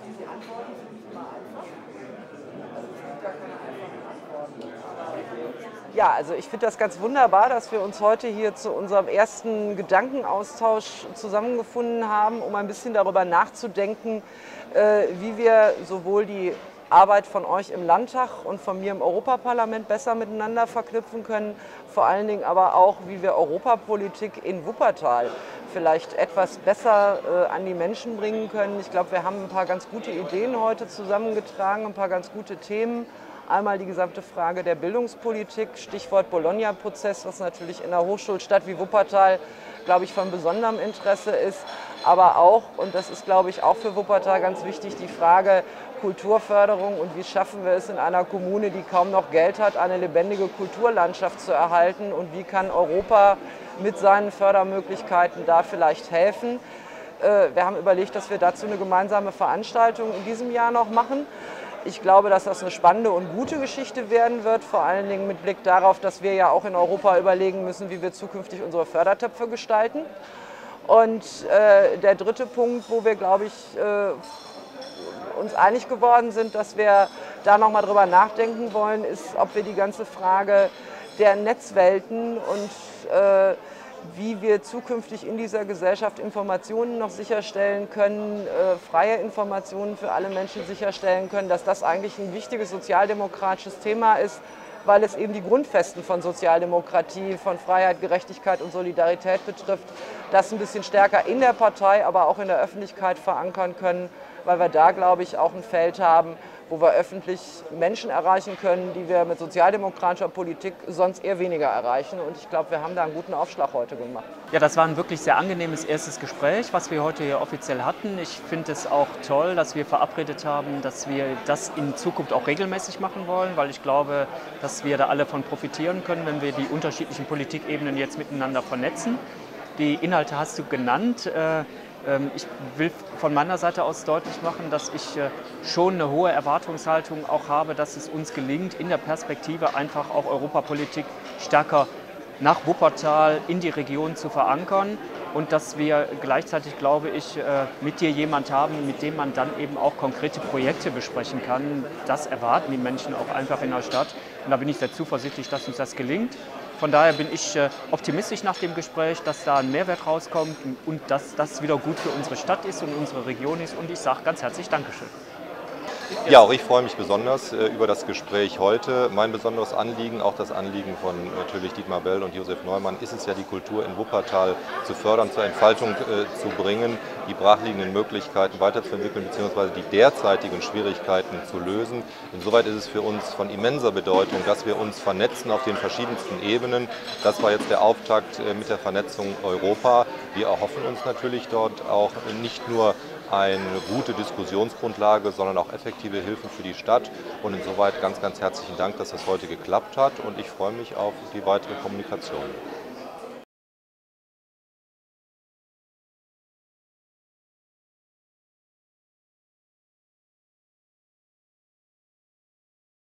diese Antworten sind nicht immer einfach. Also es gibt gar keine einfachen Antworten. Ja, also ich finde das ganz wunderbar, dass wir uns heute hier zu unserem ersten Gedankenaustausch zusammengefunden haben, um ein bisschen darüber nachzudenken, wie wir sowohl die Arbeit von euch im Landtag und von mir im Europaparlament besser miteinander verknüpfen können, vor allen Dingen aber auch, wie wir Europapolitik in Wuppertal vielleicht etwas besser an die Menschen bringen können. Ich glaube, wir haben ein paar ganz gute Ideen heute zusammengetragen, ein paar ganz gute Themen. Einmal die gesamte Frage der Bildungspolitik, Stichwort Bologna-Prozess, was natürlich in einer Hochschulstadt wie Wuppertal, glaube ich, von besonderem Interesse ist. Aber auch, und das ist, glaube ich, auch für Wuppertal ganz wichtig, die Frage Kulturförderung und wie schaffen wir es in einer Kommune, die kaum noch Geld hat, eine lebendige Kulturlandschaft zu erhalten und wie kann Europa mit seinen Fördermöglichkeiten da vielleicht helfen. Wir haben überlegt, dass wir dazu eine gemeinsame Veranstaltung in diesem Jahr noch machen. Ich glaube, dass das eine spannende und gute Geschichte werden wird, vor allen Dingen mit Blick darauf, dass wir ja auch in Europa überlegen müssen, wie wir zukünftig unsere Fördertöpfe gestalten. Und der dritte Punkt, wo wir, glaube ich, uns einig geworden sind, dass wir da nochmal drüber nachdenken wollen, ist, ob wir die ganze Frage der Netzwelten und wie wir zukünftig in dieser Gesellschaft Informationen noch sicherstellen können, freie Informationen für alle Menschen sicherstellen können, dass das eigentlich ein wichtiges sozialdemokratisches Thema ist, weil es eben die Grundfesten von Sozialdemokratie, von Freiheit, Gerechtigkeit und Solidarität betrifft, das ein bisschen stärker in der Partei, aber auch in der Öffentlichkeit verankern können, weil wir da, glaube ich, auch ein Feld haben, wo wir öffentlich Menschen erreichen können, die wir mit sozialdemokratischer Politik sonst eher weniger erreichen. Und ich glaube, wir haben da einen guten Aufschlag heute gemacht. Ja, das war ein wirklich sehr angenehmes erstes Gespräch, was wir heute hier offiziell hatten. Ich finde es auch toll, dass wir verabredet haben, dass wir das in Zukunft auch regelmäßig machen wollen, weil ich glaube, dass wir da alle von profitieren können, wenn wir die unterschiedlichen Politikebenen jetzt miteinander vernetzen. Die Inhalte hast du genannt. Ich will von meiner Seite aus deutlich machen, dass ich schon eine hohe Erwartungshaltung auch habe, dass es uns gelingt, in der Perspektive einfach auch Europapolitik stärker nach Wuppertal in die Region zu verankern und dass wir gleichzeitig, glaube ich, mit dir jemand haben, mit dem man dann eben auch konkrete Projekte besprechen kann. Das erwarten die Menschen auch einfach in der Stadt und da bin ich sehr zuversichtlich, dass uns das gelingt. Von daher bin ich optimistisch nach dem Gespräch, dass da ein Mehrwert rauskommt und dass das wieder gut für unsere Stadt ist und unsere Region ist. Und ich sage ganz herzlich Dankeschön. Ja, auch ich freue mich besonders über das Gespräch heute. Mein besonderes Anliegen, auch das Anliegen von natürlich Dietmar Bell und Josef Neumann, ist es ja, die Kultur in Wuppertal zu fördern, zur Entfaltung zu bringen, die brachliegenden Möglichkeiten weiterzuentwickeln bzw. die derzeitigen Schwierigkeiten zu lösen. Insoweit ist es für uns von immenser Bedeutung, dass wir uns vernetzen auf den verschiedensten Ebenen. Das war jetzt der Auftakt mit der Vernetzung Europa. Wir erhoffen uns natürlich dort auch nicht nur eine gute Diskussionsgrundlage, sondern auch effektive Hilfen für die Stadt. Und insoweit ganz, ganz herzlichen Dank, dass das heute geklappt hat und ich freue mich auf die weitere Kommunikation.